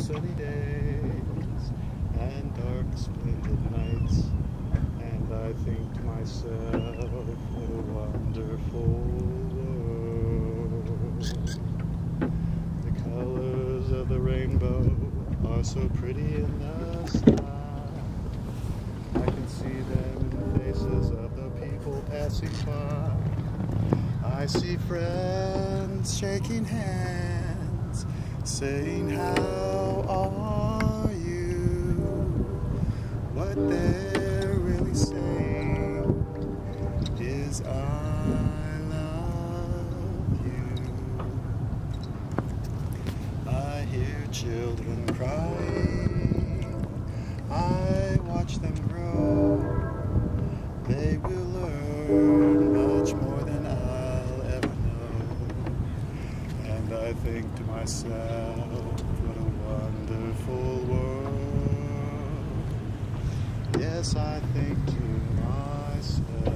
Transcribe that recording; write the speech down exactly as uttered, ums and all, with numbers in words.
sunny days and dark splendid nights, and I think to myself, what a wonderful world. The colors of the rainbow are so pretty in the sky. I can see them in the faces of the people passing by. I see friends shaking hands, saying, how are you? What they're really saying is, I love you. I hear children crying, I watch them grow. They will learn much more than I'll ever know. And I think to myself, what a wonderful world. Yes, I think to myself.